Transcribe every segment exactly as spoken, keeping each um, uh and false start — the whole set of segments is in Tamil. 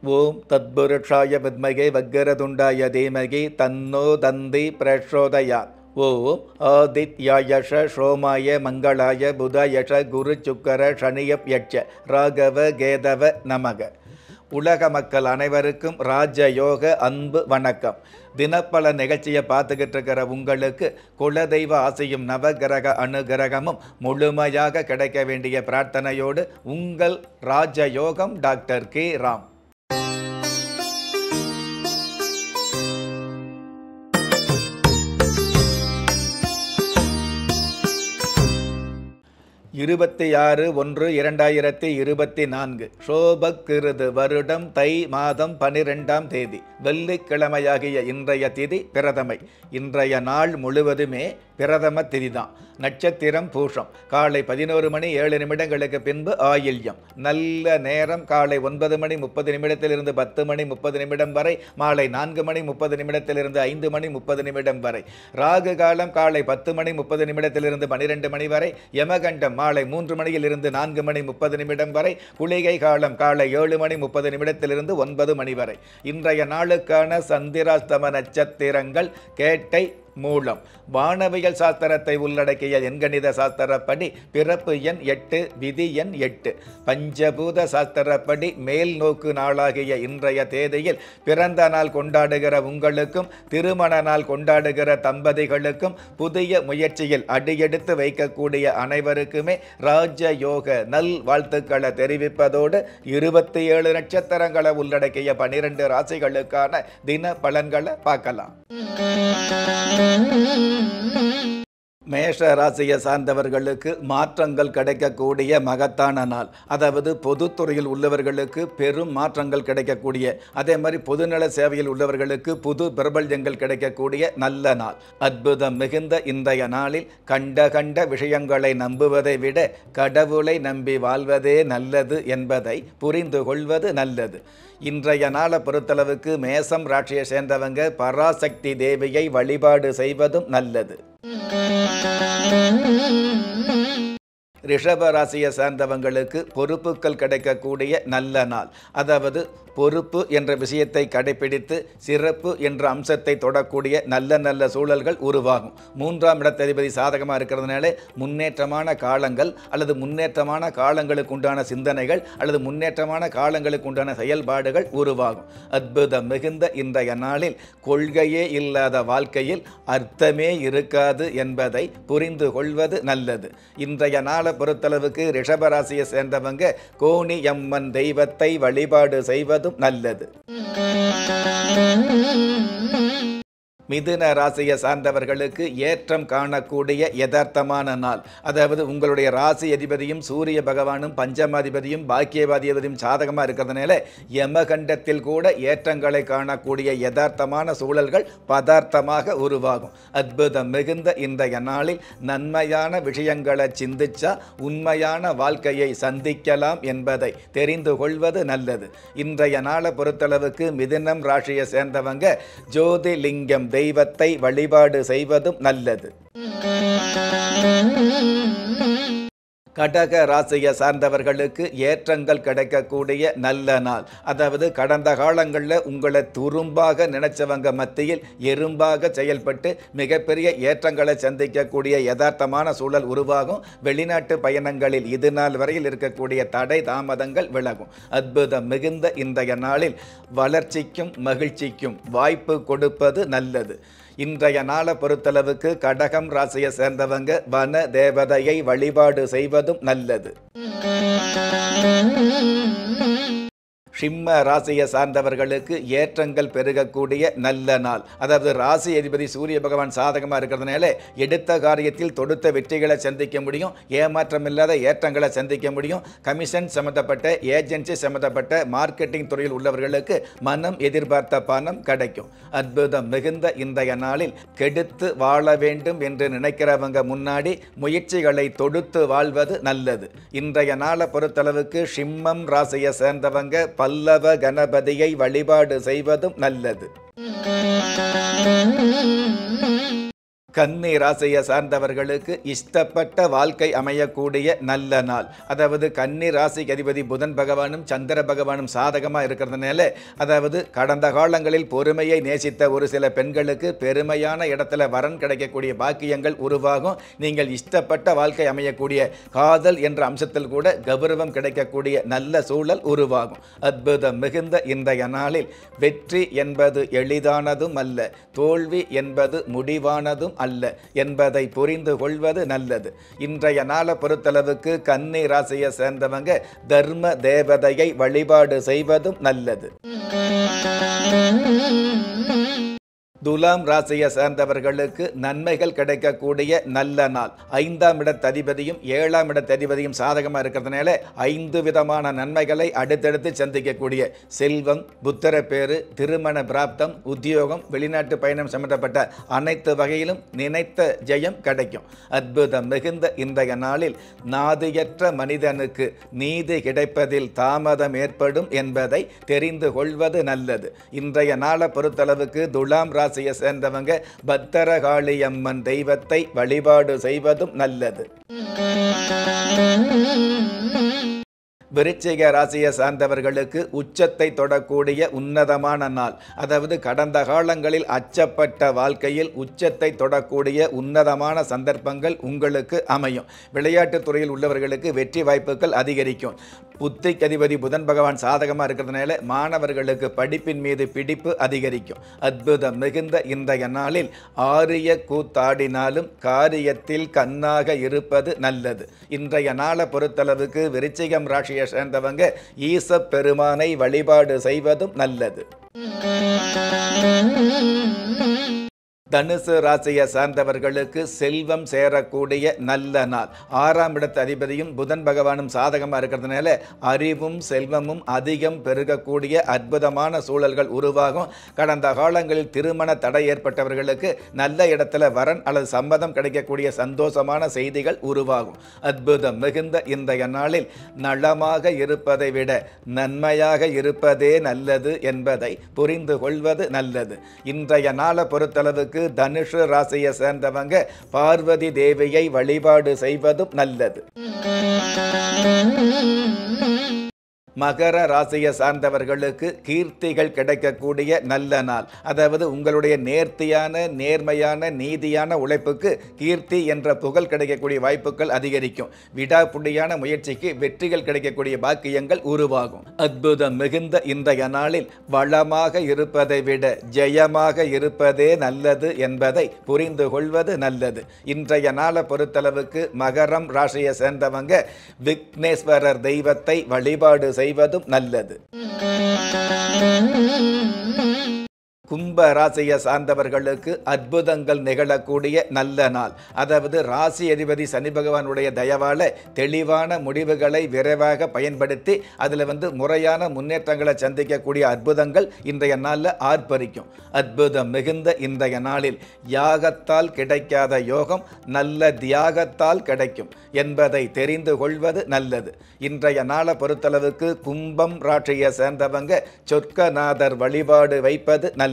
ஓம் தத்புருஷாய வித்மகே வக்கரதுண்டாய தீமகி தன்னோ தந்தி பிரச்சோதயாத். ஓம் ஆதித்யாயஷ சோமாய மங்களாய புதயஷ குரு சுக்கர சனியப் யட்ச ராகவ கேதவ நமக. உலக மக்கள் அனைவருக்கும் ராஜயோக அன்பு வணக்கம். தினப்பல நிகழ்ச்சியை பார்த்துக்கிட்டு இருக்கிற உங்களுக்கு குலதெய்வ ஆசையும் நவகிரக அனுகிரகமும் முழுமையாக கிடைக்க வேண்டிய பிரார்த்தனையோடு உங்கள் ராஜயோகம் டாக்டர் கே ராம். இருபத்தி ஆறு ஒன்று இரண்டாயிரத்தி இருபத்தி நான்கு சோபக்கிருது வருடம் தை மாதம் பனிரெண்டாம் தேதி வெள்ளிக்கிழமையாகிய இன்றைய திதி பிரதமை. இன்றைய நாள் முழுவதுமே பிரதம திதி தான். நட்சத்திரம் பூஷம். காலை பதினோரு மணி ஏழு நிமிடங்களுக்கு பின்பு ஆயில்யம். நல்ல நேரம் காலை ஒன்பது மணி முப்பது நிமிடத்திலிருந்து பத்து மணி முப்பது நிமிடம் வரை, மாலை நான்கு மணி முப்பது நிமிடத்திலிருந்து ஐந்து மணி முப்பது நிமிடம் வரை. ராகு காலம் காலை பத்து மணி முப்பது நிமிடத்திலிருந்து பனிரெண்டு மணி வரை. யமகண்டம் மாலை மூன்று மணியில் இருந்து நான்கு மணி முப்பது நிமிடம் வரை. குளிகை காலம் காலை ஏழு மணி முப்பது நிமிடத்திலிருந்து ஒன்பது மணி வரை. இன்றைய நாளுக்கான சந்திராஸ்தம நட்சத்திரங்கள் கேட்டை மூலம். வானவியல் சாஸ்திரத்தை உள்ளடக்கிய எண்கணித சாஸ்திரப்படி பிறப்பு எண் எட்டு, விதி எண் எட்டு. பஞ்சபூத சாஸ்திரப்படி மேல் நோக்கு நாளாகிய இன்றைய தேதியில் பிறந்த நாள் கொண்டாடுகிற உங்களுக்கும் திருமண நாள் கொண்டாடுகிற தம்பதிகளுக்கும் புதிய முயற்சியில் அடியெடுத்து வைக்கக்கூடிய அனைவருக்குமே ராஜயோக நல் வாழ்த்துக்களை தெரிவிப்பதோடு இருபத்தி ஏழு நட்சத்திரங்களை உள்ளடக்கிய பனிரெண்டு ராசிகளுக்கான தின பலன்களை பார்க்கலாம். மேஷ ராசியை சார்ந்தவர்களுக்கு மாற்றங்கள் கிடைக்கக்கூடிய மகத்தான நாள். அதாவது பொதுத்துறையில் உள்ளவர்களுக்கு பெரும் மாற்றங்கள் கிடைக்கக்கூடிய, அதே மாதிரி பொதுநல சேவையில் உள்ளவர்களுக்கு புது பிரபல்யங்கள் கிடைக்கக்கூடிய நல்ல நாள். அற்புதம் மிகுந்த இன்றைய நாளில் கண்ட கண்ட விஷயங்களை நம்புவதை விட கடவுளை நம்பி வாழ்வதே நல்லது என்பதை புரிந்து கொள்வது நல்லது. இன்றைய நாளை பொறுத்தளவுக்கு மேசம் ராசியை சேர்ந்தவங்க பராசக்தி தேவியை வழிபாடு செய்வதும் நல்லது. ரிஷப ராசியை சார்ந்தவங்களுக்கு பொறுப்புகள் கிடைக்கக்கூடிய நல்ல நாள். அதாவது பொறுப்பு என்ற விஷயத்தை கடைபிடித்து சிறப்பு என்ற அம்சத்தை தொடக்கூடிய நல்ல நல்ல சூழல்கள் உருவாகும். மூன்றாம் இடத்ததிபதி சாதகமாக இருக்கிறதுனால முன்னேற்றமான காலங்கள் அல்லது முன்னேற்றமான காலங்களுக்கு உண்டான சிந்தனைகள் அல்லது முன்னேற்றமான காலங்களுக்கு உண்டான செயல்பாடுகள் உருவாகும். அற்புதம் மிகுந்த இன்றைய நாளில் கொள்கையே இல்லாத வாழ்க்கையில் அர்த்தமே இருக்காது என்பதை புரிந்து கொள்வது நல்லது. இன்றைய நாளை பொறுத்தளவுக்கு ரிஷபராசியை சேர்ந்தவங்க கோணியம்மன் தெய்வத்தை வழிபாடு செய்வது நல்லது. மிதுன ராசியை சார்ந்தவர்களுக்கு ஏற்றம் காணக்கூடிய யதார்த்தமான நாள். அதாவது உங்களுடைய ராசி அதிபதியும் சூரிய பகவானும் பஞ்சமாதிபதியும் பாக்கியவாதிபதியும் சாதகமாக இருக்கிறதுனால யமகண்டத்தில் கூட ஏற்றங்களை காணக்கூடிய யதார்த்தமான சூழல்கள் பதார்த்தமாக உருவாகும். அற்புதம் மிகுந்த இன்றைய நாளில் நன்மையான விஷயங்களை சிந்திச்சா உண்மையான வாழ்க்கையை சந்திக்கலாம் என்பதை தெரிந்து கொள்வது நல்லது. இன்றைய நாளை பொறுத்தளவுக்கு மிதுனம் ராசியை சேர்ந்தவங்க ஜோதிலிங்கம் தெய்வத்தை வழிபாடு செய்வதும் நல்லது. கடக ராசியை சார்ந்தவர்களுக்கு ஏற்றங்கள் கிடைக்கக்கூடிய நல்ல நாள். அதாவது கடந்த காலங்களில் உங்களை துரும்பாக நினைச்சவங்க மத்தியில் எறும்பாக செயல்பட்டு மிகப்பெரிய ஏற்றங்களை சந்திக்கக்கூடிய யதார்த்தமான சூழல் உருவாகும். வெளிநாட்டு பயணங்களில் இது நாள் வரையில் இருக்கக்கூடிய தடை தாமதங்கள் விலகும். அற்புதம் மிகுந்த இன்றைய நாளில் வளர்ச்சிக்கும் மகிழ்ச்சிக்கும் வாய்ப்பு கொடுப்பது நல்லது. இன்றைய நாளை பொறுத்தளவுக்கு கடகம் ராசியை சேர்ந்தவங்க வன தேவதையை வழிபாடு செய்வதும் நல்லது. சிம்ம ராசியை சார்ந்தவர்களுக்கு ஏற்றங்கள் பெருகக்கூடிய நல்ல நாள். அதாவது ராசி அதிபதி சூரிய பகவான் சாதகமாக இருக்கிறதுனால எடுத்த காரியத்தில் தொடுத்த வெற்றிகளை சந்திக்க முடியும். ஏமாற்றம் இல்லாத ஏற்றங்களை சந்திக்க முடியும். கமிஷன் சம்மந்தப்பட்ட ஏஜென்சி சம்மந்தப்பட்ட மார்க்கெட்டிங் துறையில் உள்ளவர்களுக்கு மனம் எதிர்பார்த்த பணம் கிடைக்கும். அற்புதம் மிகுந்த இன்றைய நாளில் கெடுத்து வாழ வேண்டும் என்று நினைக்கிறவங்க முன்னாடி முயற்சிகளை தொடுத்து வாழ்வது நல்லது. இன்றைய நாளை பொறுத்தளவுக்கு சிம்மம் ராசியை சேர்ந்தவங்க பல்லவ கணபதியை வழிபாடு செய்வதும் நல்லது. கன்னி ராசியை சார்ந்தவர்களுக்கு இஷ்டப்பட்ட வாழ்க்கை அமையக்கூடிய நல்ல நாள். அதாவது கன்னி ராசிக்கு அதிபதி புதன் பகவானும் சந்திர பகவானும் சாதகமாக இருக்கிறதுனால, அதாவது கடந்த காலங்களில் பொறுமையை நேசித்த ஒரு சில பெண்களுக்கு பெருமையான இடத்துல வரன் கிடைக்கக்கூடிய பாக்கியங்கள் உருவாகும். நீங்கள் இஷ்டப்பட்ட வாழ்க்கை அமையக்கூடிய காதல் என்ற அம்சத்தில் கூட கௌரவம் கிடைக்கக்கூடிய நல்ல சூழல் உருவாகும். அற்புதம் மிகுந்த இன்றைய நாளில் வெற்றி என்பது எளிதானதும் அல்ல, தோல்வி என்பது முடிவானதும் அல்ல என்பதை புரிந்து கொள்வது நல்லது. இன்றைய நாளை பொறுத்தளவுக்கு கன்னி ராசியை சேர்ந்தவங்க தர்ம தேவதையை வழிபாடு செய்வதும் நல்லது. துலாம் ராசியை சேர்ந்தவர்களுக்கு நன்மைகள் கிடைக்கக்கூடிய நல்ல நாள். ஐந்தாம் இடத்ததிபதியும் ஏழாம் இடத்ததிபதியும் சாதகமாக இருக்கிறதுனால ஐந்து விதமான நன்மைகளை அடுத்தடுத்து சந்திக்கக்கூடிய செல்வம், புத்திரப்பேறு, திருமண பிராப்தம், உத்தியோகம், வெளிநாட்டு பயணம் சம்பந்தப்பட்ட அனைத்து வகையிலும் நினைத்த ஜெயம் கிடைக்கும். அற்புதம் மிகுந்த இன்றைய நாளில் நாதியற்ற மனிதனுக்கு நீதி கிடைப்பதில் தாமதம் ஏற்படும் என்பதை தெரிந்து கொள்வது நல்லது. இன்றைய நாளை பொறுத்தளவுக்கு துலாம் ராசியை சேர்ந்தவங்க பத்திரகாளி அம்மன் தெய்வத்தை வழிபாடு செய்வதும் நல்லது. விருச்சிக ராசியை சார்ந்தவர்களுக்கு உச்சத்தை தொடக்கூடிய உன்னதமான நாள். அதாவது கடந்த காலங்களில் அச்சப்பட்ட வாழ்க்கையில் உச்சத்தை தொடக்கூடிய உன்னதமான சந்தர்ப்பங்கள் உங்களுக்கு அமையும். விளையாட்டுத் துறையில் உள்ளவர்களுக்கு வெற்றி வாய்ப்புகள் அதிகரிக்கும். புத்திக்கு அதிபதி புதன் பகவான் சாதகமாக இருக்கிறதுனால மாணவர்களுக்கு படிப்பின் மீது பிடிப்பு அதிகரிக்கும். அற்புதம் மிகுந்த இன்றைய நாளில் ஆரிய கூத்தாடினாலும் காரியத்தில் கண்ணாக இருப்பது நல்லது. இன்றைய நாளை பொறுத்தளவுக்கு விருச்சிகம் ராசி சேர்ந்தவங்க ஈச பெருமானை வழிபாடு செய்வதும் நல்லது. தனுசு ராசியை சார்ந்தவர்களுக்கு செல்வம் சேரக்கூடிய நல்ல நாள். ஆறாம் இடத்து அதிபதியும் புதன் பகவானும் சாதகமாக இருக்கிறதுனால அறிவும் செல்வமும் அதிகம் பெருகக்கூடிய அற்புதமான சூழல்கள் உருவாகும். கடந்த காலங்களில் திருமண தடை ஏற்பட்டவர்களுக்கு நல்ல இடத்துல வரன் அல்லது சம்மதம் கிடைக்கக்கூடிய சந்தோஷமான செய்திகள் உருவாகும். அற்புதம் மிகுந்த இன்றைய நாளில் நலமாக இருப்பதை விட நன்மையாக இருப்பதே நல்லது என்பதை புரிந்து கொள்வது நல்லது. இன்றைய நாளை பொறுத்தளவுக்கு தனுஷு ராசியை சேர்ந்தவங்க பார்வதி தேவியை வழிபாடு செய்வதும் நல்லது. மகர ராசியை சார்ந்தவர்களுக்கு கீர்த்திகள் கிடைக்கக்கூடிய நல்ல நாள். அதாவது உங்களுடைய நேர்த்தியான நேர்மையான நீதியான உழைப்புக்கு கீர்த்தி என்ற புகழ் கிடைக்கக்கூடிய வாய்ப்புகள் அதிகரிக்கும். விடாப்புடியான முயற்சிக்கு வெற்றிகள் கிடைக்கக்கூடிய பாக்கியங்கள் உருவாகும். அற்புதம் மிகுந்த இன்றைய நாளில் வளமாக இருப்பதை விட ஜெயமாக இருப்பதே நல்லது என்பதை புரிந்து கொள்வது நல்லது. இன்றைய நாளை பொறுத்தளவுக்கு மகரம் ராசியை சேர்ந்தவங்க விக்னேஸ்வரர் தெய்வத்தை வழிபாடு செய்வதும் நல்லது. கும்ப ராசியை சார்ந்தவர்களுக்கு அற்புதங்கள் நிகழக்கூடிய நல்ல நாள். அதாவது ராசி அதிபதி சனி பகவானுடைய தயவால தெளிவான முடிவுகளை விரைவாக பயன்படுத்தி அதில் வந்து முறையான முன்னேற்றங்களை சந்திக்கக்கூடிய அற்புதங்கள் இன்றைய நாளில் ஆர்ப்பரிக்கும். அற்புதம் மிகுந்த இன்றைய நாளில் யாகத்தால் கிடைக்காத யோகம் நல்ல தியாகத்தால் கிடைக்கும் என்பதை தெரிந்து கொள்வது நல்லது. இன்றைய நாளை பொறுத்தளவுக்கு கும்பம் ராசியை சேர்ந்தவங்க சொர்க்கநாதர் வழிபாடு வைப்பது நல்லது.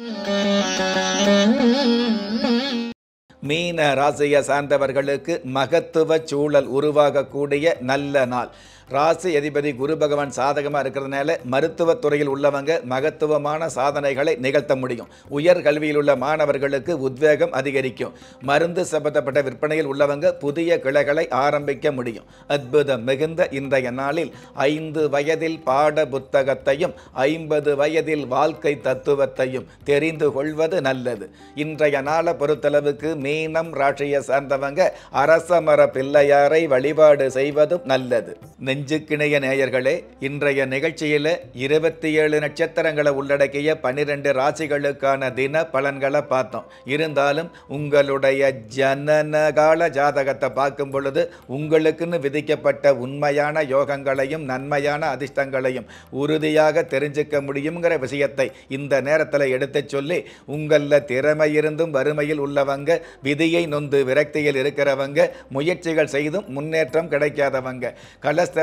மீன ராசியை சார்ந்தவர்களுக்கு மகத்துவ சூழல் உருவாகக்கூடிய நல்ல நாள். ராசி அதிபதி குரு பகவான் சாதகமாக இருக்கிறதுனால மருத்துவத்துறையில் உள்ளவங்க மகத்துவமான சாதனைகளை நிகழ்த்த முடியும். உயர் கல்வியில் உள்ள மாணவர்களுக்கு உத்வேகம் அதிகரிக்கும். மருந்து சம்பந்தப்பட்ட விற்பனையில் உள்ளவங்க புதிய கிளைகளை ஆரம்பிக்க முடியும். அற்புதம் மிகுந்த இன்றைய நாளில் ஐந்து வயதில் பாட புத்தகத்தையும் ஐம்பது வயதில் வாழ்க்கை தத்துவத்தையும் தெரிந்து கொள்வது நல்லது. இன்றைய நாளை பொறுத்தளவுக்கு மீனம் ராசியை சார்ந்தவங்க அரசமர பிள்ளையாரை வழிபாடு செய்வதும் நல்லது. நெஞ்சுக்கிணைய நேயர்களே, இன்றைய நிகழ்ச்சியில் இருபத்தி ஏழு நட்சத்திரங்களை உள்ளடக்கிய பன்னிரெண்டு ராசிகளுக்கான தின பலன்களை பார்த்தோம். இருந்தாலும் உங்களுடைய ஜனனகால ஜாதகத்தை பார்க்கும் பொழுது உங்களுக்குன்னு விதிக்கப்பட்ட உண்மையான யோகங்களையும் நன்மையான அதிர்ஷ்டங்களையும் உறுதியாக தெரிஞ்சுக்க முடியுங்கிற விஷயத்தை இந்த நேரத்தில் எடுத்து சொல்லி, உங்களில் திறமை இருந்தும் வறுமையில் உள்ளவங்க, விதியை நொந்து விரக்தியில் இருக்கிறவங்க, முயற்சிகள் செய்தும் முன்னேற்றம் கிடைக்காதவங்க, கலஸ்தர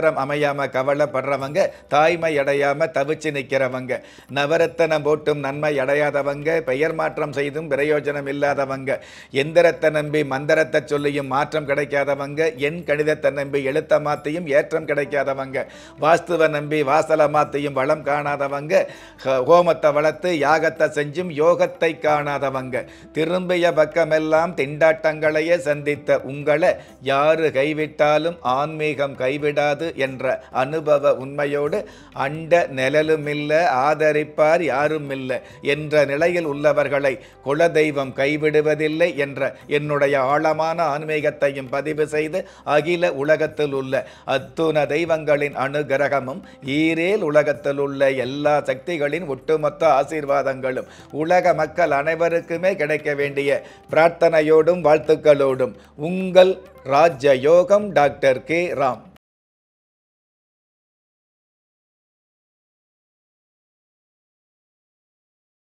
அவசரம் அமையாம கவலைப்படுறவங்க, தாய்மை அடையாம தவிச்சு நிற்கிறவங்க, நவரத்தனம் போட்டும் நன்மை அடையாதவங்க, பெயர் மாற்றம் செய்தும் பிரயோஜனம் இல்லாதவங்க, எந்திரத்தை நம்பி மந்திரத்தை சொல்லியும் மாற்றம் கிடைக்காதவங்க, எண் கணிதத்தை நம்பி எழுத்த மாத்தியும் ஏற்றம் கிடைக்காதவங்க, வாஸ்துவை நம்பி வாசலை மாத்தியும் வளம் காணாதவங்க, ஹோமத்தை வளர்த்து யாகத்தை செஞ்சும் யோகத்தை காணாதவங்க, திரும்பிய பக்கமெல்லாம் திண்டாட்டங்களையே சந்தித்த உங்களை யாரு கைவிட்டாலும் ஆன்மீகம் கைவிடாது என்ற அனுபவ உண்மையோடு அண்ட நிழலும் இல்லை, ஆதரிப்பார் யாரும் இல்லை என்ற நிலையில் உள்ளவர்களை குலதெய்வம் கைவிடுவதில்லை என்ற என்னுடைய ஆழமான ஆன்மீகத்தையும் பதிவு செய்து அகில உலகத்தில் உள்ள அத்துண தெய்வங்களின் அனுகிரகமும் ஈரேல் உலகத்தில் உள்ள எல்லா சக்திகளின் ஒட்டுமொத்த ஆசீர்வாதங்களும் உலக மக்கள் அனைவருக்குமே கிடைக்க வேண்டிய பிரார்த்தனையோடும் வாழ்த்துக்களோடும் உங்கள் ராஜயோகம் டாக்டர் கே ராம்.